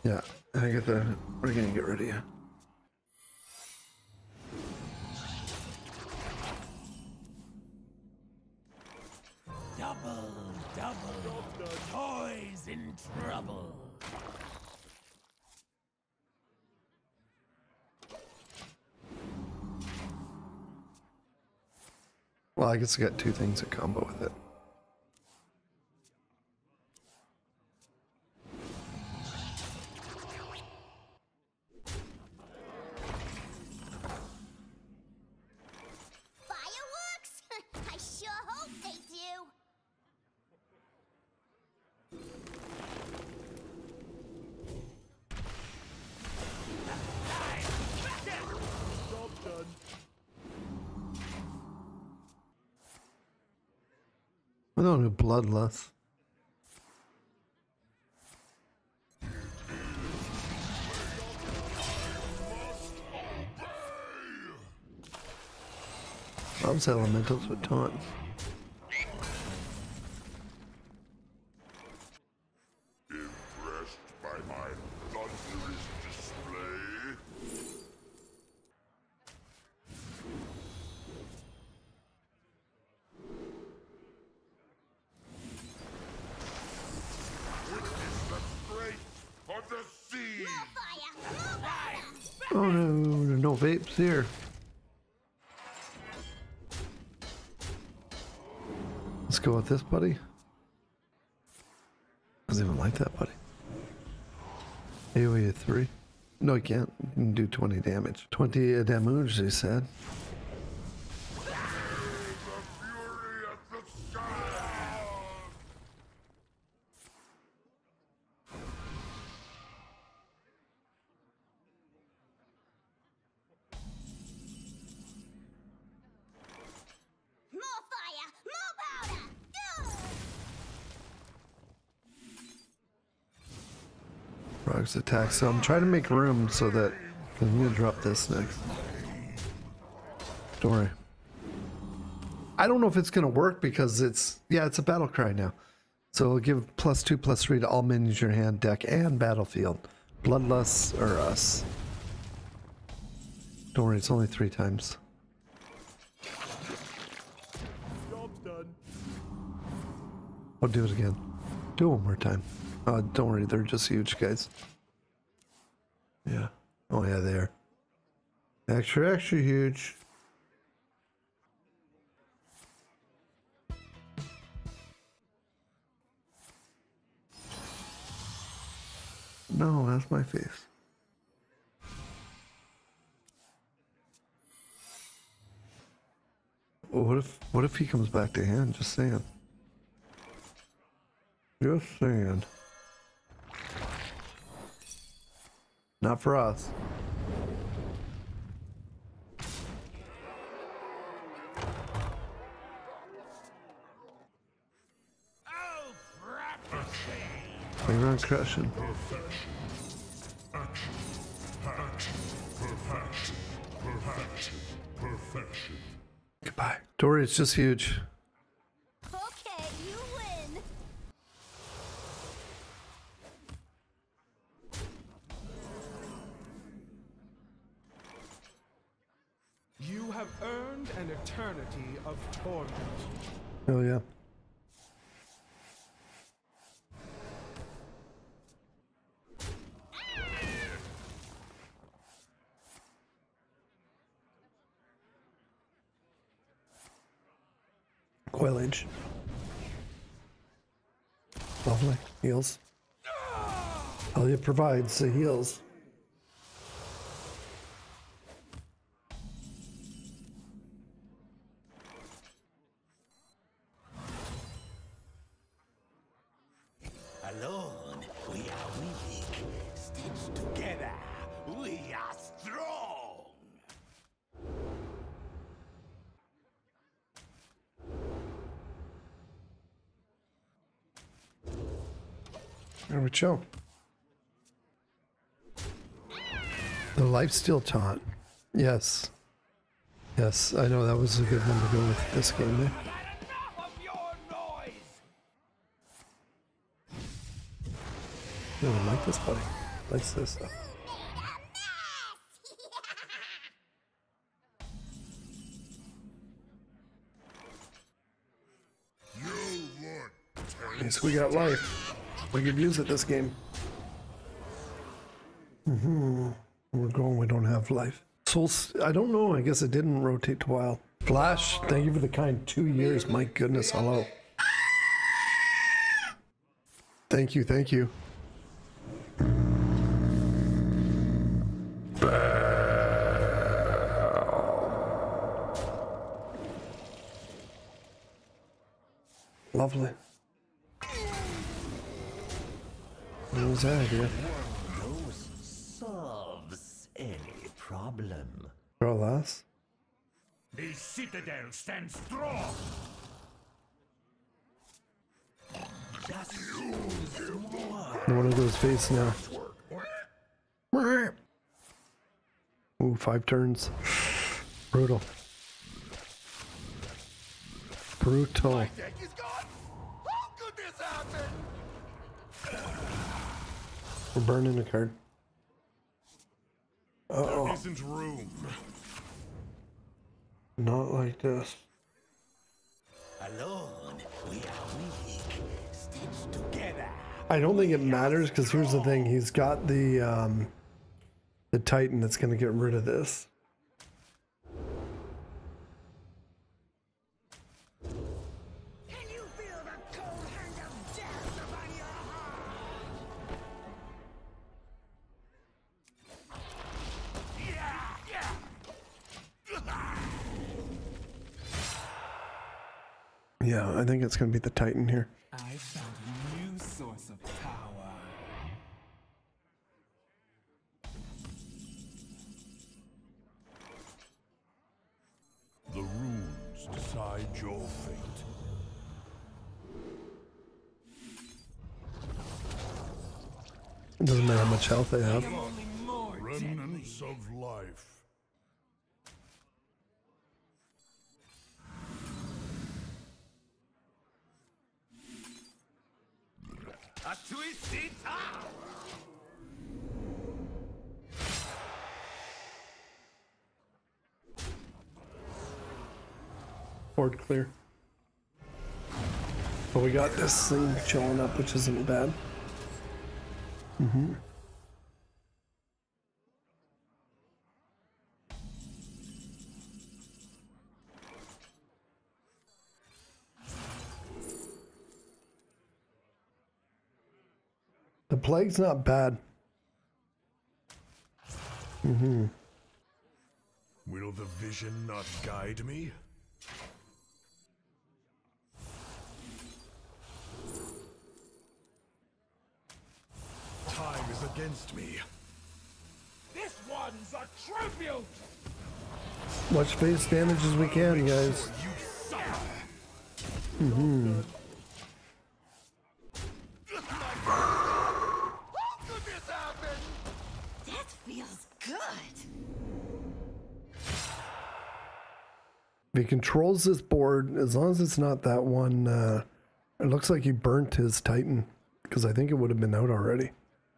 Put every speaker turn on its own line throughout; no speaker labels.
Yeah, I get that. We're gonna get rid of you.
Double, toys in trouble.
Well, I guess I got two things in combo with it.
Fireworks? I sure hope they do.
Job done.
I don't do bloodlust. Loves elementals with taunt.
Impressed by my thunderous display? Witness the strength of the sea!
More fire! More fire!
Oh no, no vapes here. Let's go with this, buddy. Doesn't even like that, buddy. AoE at 3. No, you can't. You can do 20 damage. 20 damage, they said.
The fury of the sky!
More fire! More powder!
Frog's attack. So I'm trying to make room so that I'm gonna drop this next. Don't worry. I don't know if it's gonna work because it's a battle cry now. So it'll give +2/+3 to all minions in your hand, deck, and battlefield. Bloodlust or us. Don't worry, it's only 3 times.
Job's done.
I'll do it again. Do it one more time. Don't worry, they're just huge, guys. Yeah. Oh yeah, they are. Extra huge. No, that's my face. Well, what if he comes back to hand? Just saying. Just saying. Not for us.
Oh, frappity!
They run crushing.
Perfection.
Goodbye. Dory, it's just huge.
Okay, you win!
You have earned an eternity of torment.
Oh yeah. Coilage. Lovely. Heals. Alia provides the heals.
Alone, we are weak. Stitched together, we are strong.
There we go. The lifesteal taunt. Yes. Yes, I know that was a good one to go with this game there.
Enough of your noise!
I don't like this, buddy. Likes this stuff. Okay, so we got life. We could use it this game. We're going, we don't have life. Souls, I don't know, I guess it didn't rotate to wild. Flash, thank you for the kind 2 years. My goodness, hello. Thank you, thank you. Lovely. What was that idea?
Solves any problem.
Girl last?
The citadel stands strong. Just use more.
One of those face now. Ooh, 5 turns. Brutal. Brutal.
Deck is gone. How could this happen?
We're burning a card. Uh-oh.
Isn't room.
Not like this.
Alone, we are weak. Stitched together.
I don't think it matters because here's the thing. He's got the Titan that's going to get rid of this.
Can you feel the cold hand of death upon your heart?
Yeah, I think it's going to be the Titan here.
I found a new source of power.
The runes decide your fate.
It doesn't matter how much health they have.
Only more deadly.
Remnants of life.
A twisted top.
Board clear. But we got this thing chilling up, which isn't bad. The plague's not bad.
Will the vision not guide me? Time is against me.
This one's a tribute.
Much face damage as we can, guys.
You suffer.
How could this happen?
That feels good.
If he controls this board, as long as it's not that one, it looks like he burnt his Titan, because I think it would have been out already.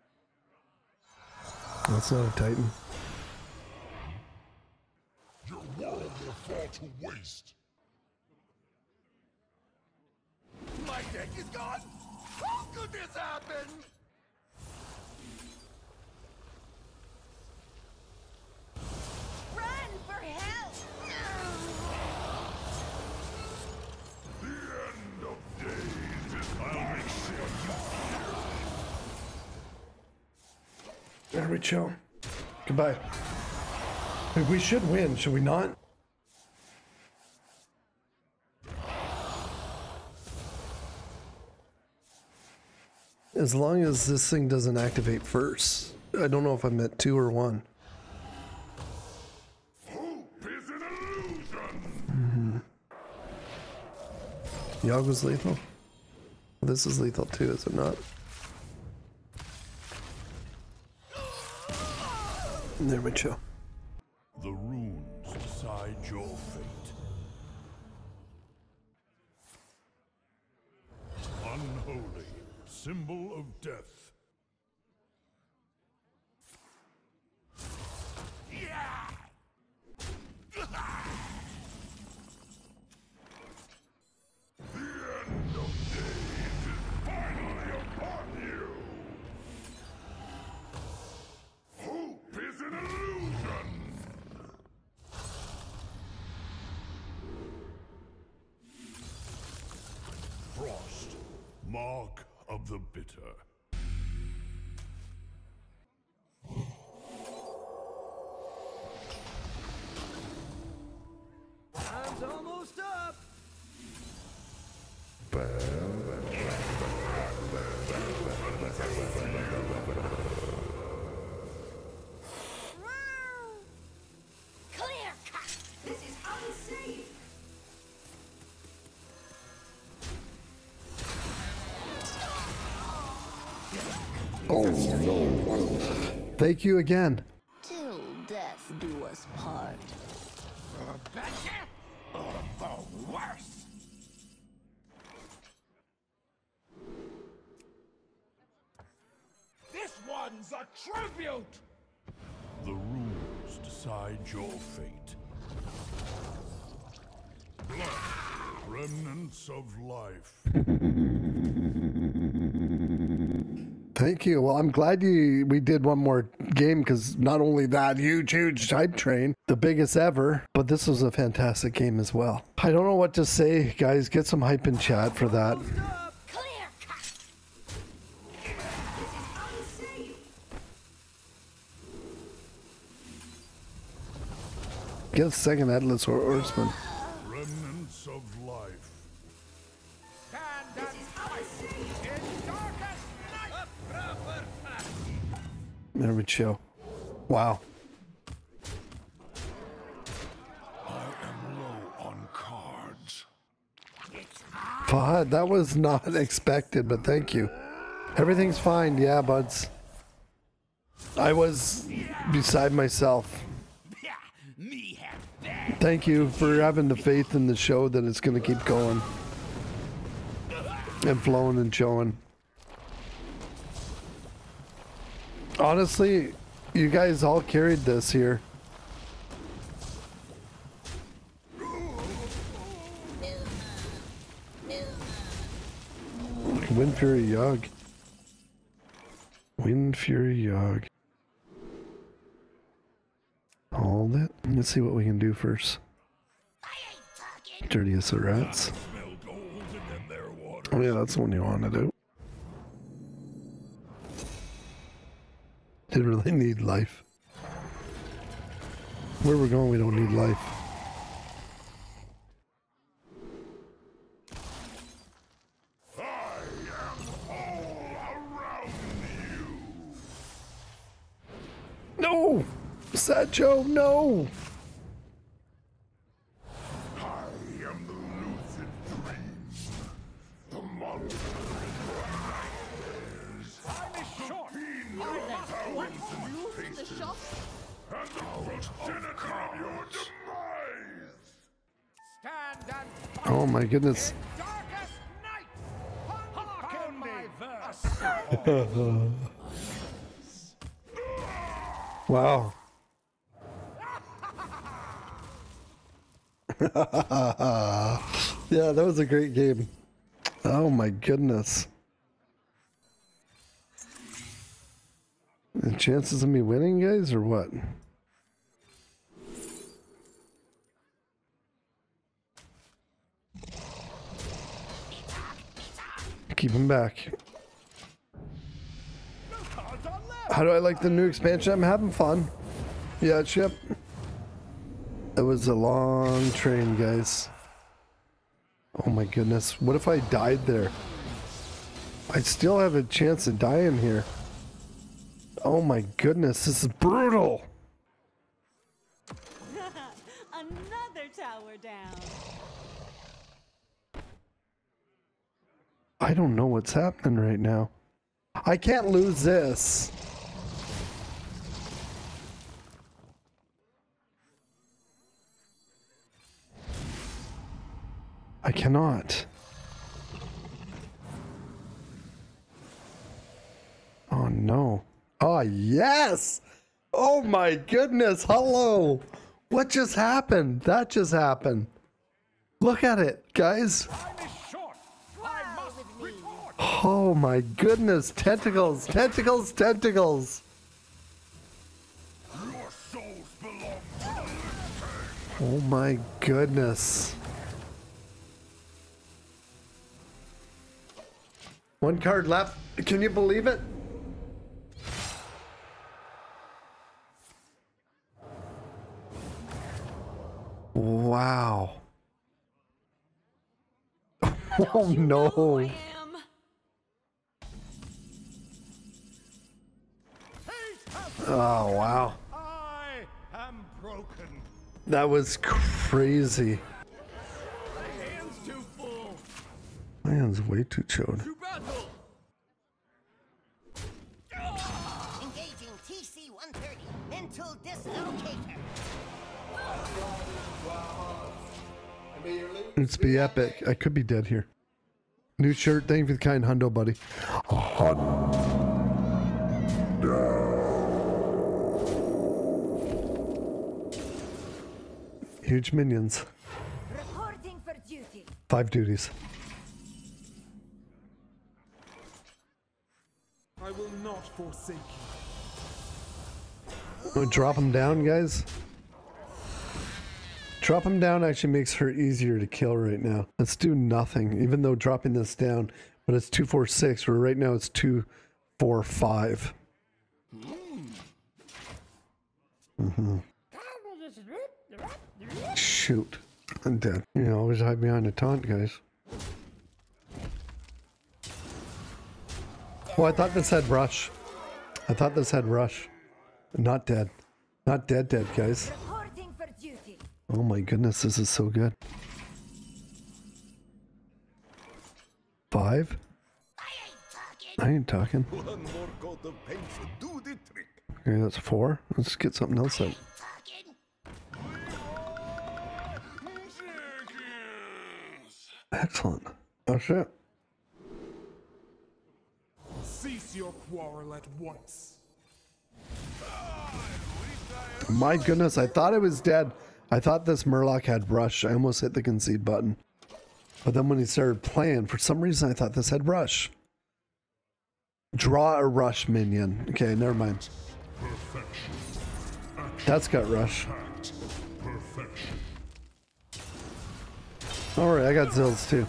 That's not a Titan.
Your world will fall to waste.
My deck is gone. How could this happen?
Run for help!
The end of days is I'll make sure you
There we go. Goodbye. Hey, we should win, should we not? As long as this thing doesn't activate first. I don't know if I'm at 2 or 1.
hope is an illusion.
Yago's lethal. This is lethal too, is it not? There we go.
The runes decide your fate. Unholy, symbol of death. Mark of the Bitter.
Time's almost up.
Clear cut.
This is unsafe.
Oh no. Thank you again.
Till death do us part.
The worst. This one's a tribute.
The rules decide your fate. Blood, remnants of life.
Thank you. Well, I'm glad we did one more game because not only that huge hype train, the biggest ever, but this was a fantastic game as well. I don't know what to say, guys. Get some hype in chat for that.
Clear cut.
This is unsafe.
Get a second Headless Horseman.
Remnants of life.
Stand
This
and
is
fight
unsafe.
in darkest night. A proper fight.
There we go. Wow.
I am low on cards.
Fahad, that was not expected, but thank you. Everything's fine. Yeah, buds. I was beside myself.
Yeah, me have that.
Thank you for having the faith in the show that it's going to keep going and flowing and showing. Honestly, you guys all carried this here. Wind Fury Yogg. Wind Fury Yogg. Hold it. Let's see what we can do first.
I ain't talking.
Dirtiest of rats.
Smell golden in their water.
Oh yeah, that's the one you want to do. Didn't really need life. Where we're going, we don't need life.
I am all around you.
No! Satcho, no!
I am the lucid dream. The monster.
Time is short.
Lose the shop.
And the progenitor of your demise.
Stand and fight
Oh my goodness.
in darkest night. Hearken my verse.
Wow. Yeah, that was a great game. Oh my goodness. The chances of me winning, guys, or what? Keep him back. How do I like the new expansion? I'm having fun. Yeah, Chip. It was a long train, guys. Oh my goodness. What if I died there? I still have a chance of dying here. Oh my goodness, this is brutal.
Another tower down.
I don't know what's happening right now. I can't lose this. I cannot. Oh no. Oh yes! Oh my goodness, hello! What just happened? That just happened. Look at it, guys.
Time is short. I must report.
Oh my goodness, tentacles, tentacles, tentacles.
Your souls belong to the living.
Oh my goodness. One card left. Can you believe it? Wow. Oh no.
I am.
Oh wow.
I am broken.
That was crazy.
My hands too full.
My hand's way too chode.
To battle.
Engaging TC-130. Mental dislocator.
It's be epic. I could be dead here. New shirt. Thank you for the kind hundo, buddy. Huge minions.
Reporting for duty.
5 duties.
I will not forsake you.
Oh, drop them down, guys. Drop them down actually makes her easier to kill right now. Let's do nothing, even though dropping this down, but it's 2, 4, 6, where right now it's 2, 4, 5. Shoot. I'm dead. You know, always hide behind a taunt, guys. Oh, I thought this had rush. I thought this had rush. Not dead. Not dead, guys.
Reporting for duty.
Oh my goodness, this is so good. 5? I ain't talking.
One more coat of paint should do the trick.
Okay, that's 4. Let's get something else out. Excellent. That's it.
Cease your quarrel at once.
My goodness, I thought I was dead. I thought this Murloc had rush. I almost hit the concede button. But then when he started playing, for some reason I thought this had rush. Draw a rush minion. Okay, never mind. That's got rush. Alright, I got Zills too.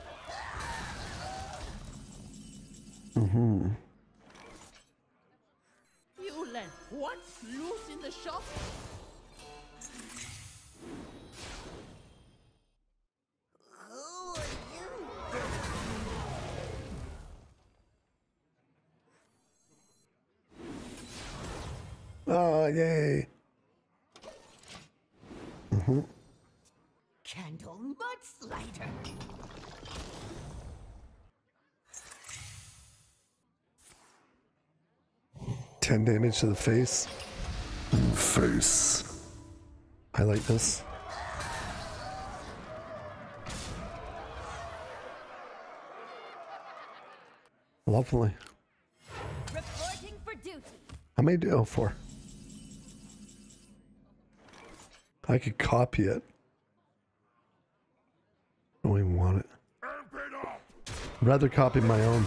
You let what loose in the shop?
Who are you?
Oh, yay.
Candle mudslider.
10 damage to the face. Face. I like this. Lovely.
Reporting for duty.
How many do? Oh, 4. I could copy it. I don't even want it.
Amp it up!
I'd rather copy my own.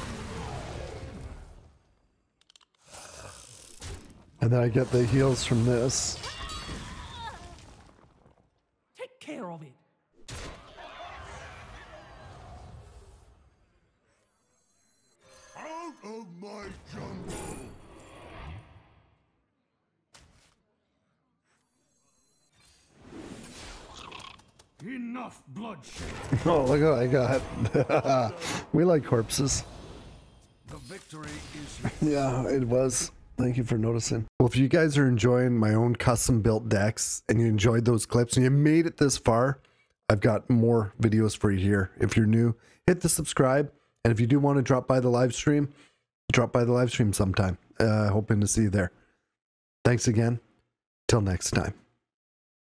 And then I get the heals from this.
Take care of it.
Out of my jungle!
Enough bloodshed.
Oh, look what I got. We like corpses.
The victory is
Yeah, it was. Thank you for noticing. Well, if you guys are enjoying my own custom built decks and you enjoyed those clips and you made it this far, I've got more videos for you here. If you're new, hit the subscribe. And if you do want to drop by the live stream, drop by the live stream sometime. Hoping to see you there. Thanks again. Till next time.